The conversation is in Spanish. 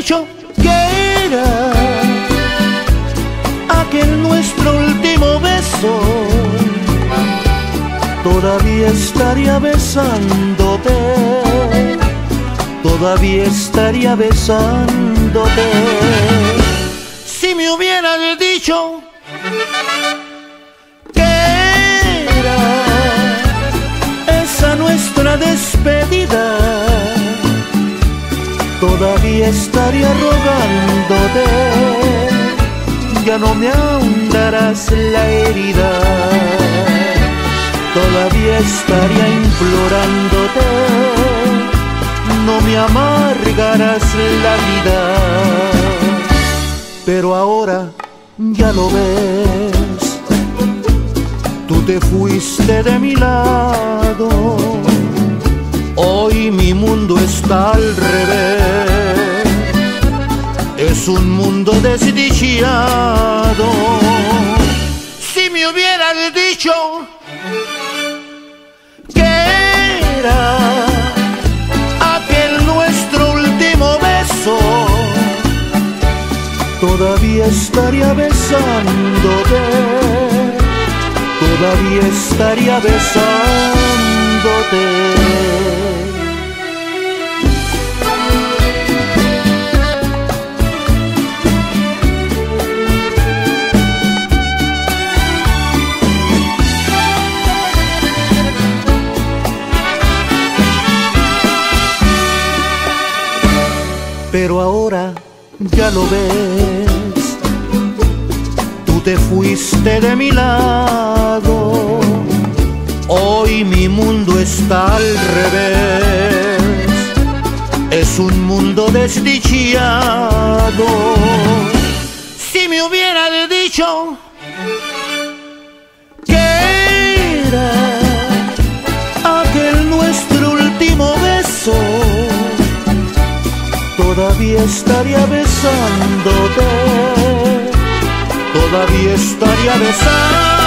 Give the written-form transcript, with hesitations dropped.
dicho que era aquel nuestro último beso, todavía estaría besándote, todavía estaría besándote. Si me hubieras dicho que era esa nuestra despedida, todavía estaría rogándote, ya no me ahondarás la herida, todavía estaría implorándote, no me amargarás la vida. Pero ahora ya lo ves, tú te fuiste de mi lado, hoy mi mundo está al revés, es un mundo desdichado. Si me hubieras dicho que era aquel nuestro último beso, todavía estaría besándote, todavía estaría besándote. Pero ahora ya lo ves, tú te fuiste de mi lado, hoy mi mundo está al revés, es un mundo desdichado. Si me hubieras dicho que era aquel nuestro último beso, todavía estaría besándote, todavía estaría besándote.